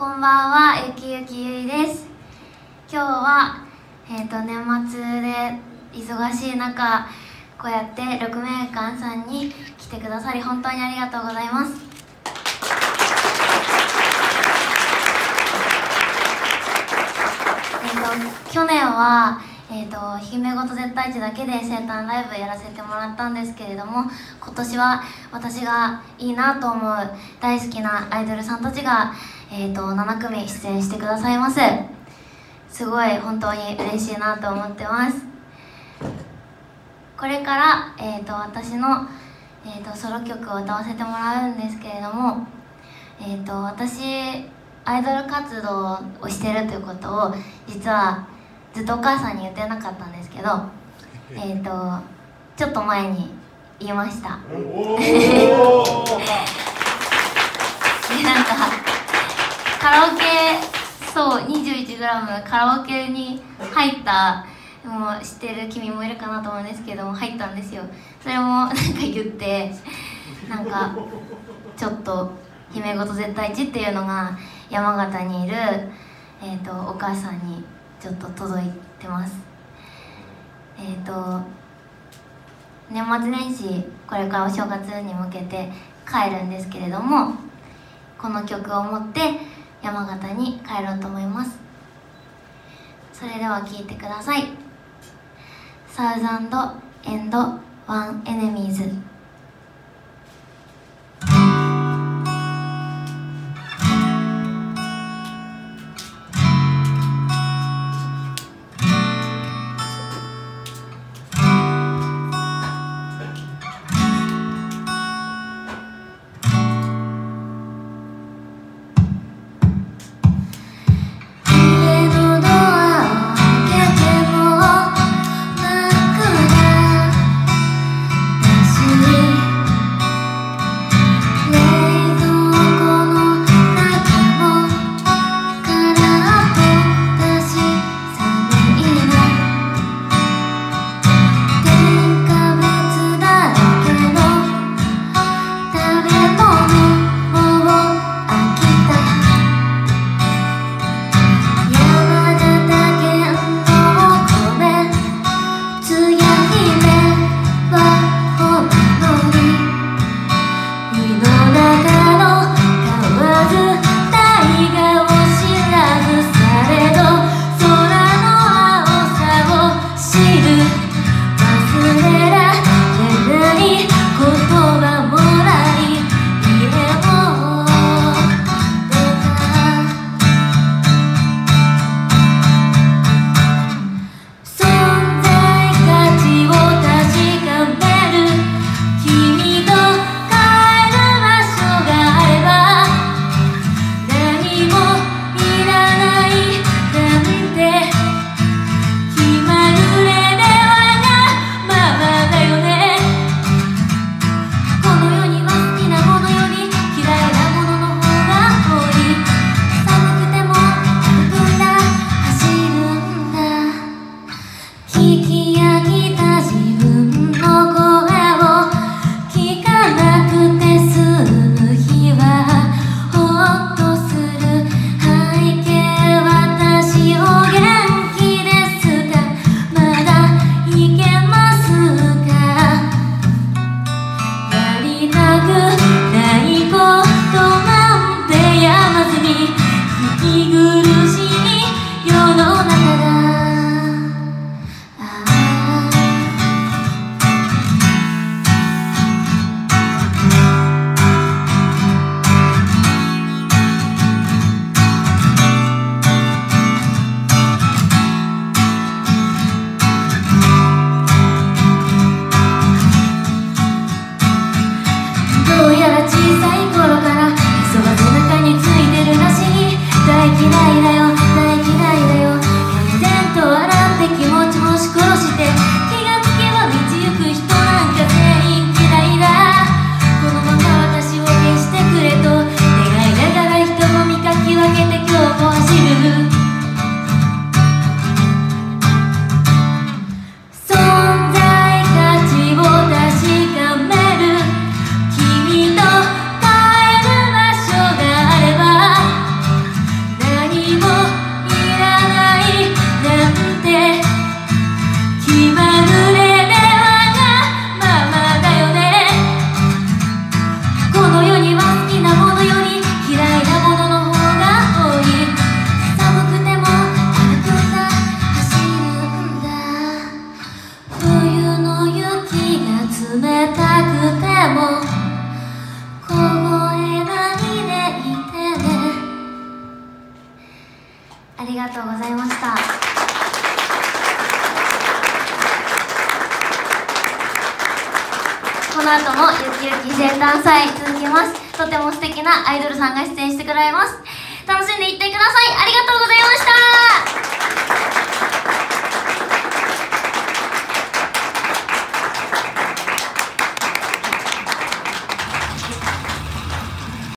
こんばんは、ゆきゆきゆいです。今日は、年末で忙しい中、こうやって鹿鳴館さんに来てくださり本当にありがとうございます。去年は、姫ごと絶対値だけで生誕ライブやらせてもらったんですけれども、今年は私がいいなと思う大好きなアイドルさんたちが、7組出演してくださいます。すごい本当に嬉しいなと思ってます。これから、私の、ソロ曲を歌わせてもらうんですけれども、私アイドル活動をしてるということを実はずっとお母さんに言ってなかったんですけど、ちょっと前に言いました。で、なんかカラオケ、そう 21g カラオケに入った、もう知ってる君もいるかなと思うんですけども、入ったんですよ。それもなんか言って、なんかちょっと姫ごと絶対値っていうのが山形にいる、お母さんにちょっと届いてます。年末年始、これからお正月に向けて帰るんですけれども、この曲を持って山形に帰ろうと思います。それでは聴いてください。サウザンドエンドワンエネミーズ。 大嫌いだよ大嫌いだよ全も凍えないでいてね。ありがとうございました。この後もゆきゆき生誕祭続きます。とても素敵なアイドルさんが出演してくれます。楽しんでいってください。ありがとうございました。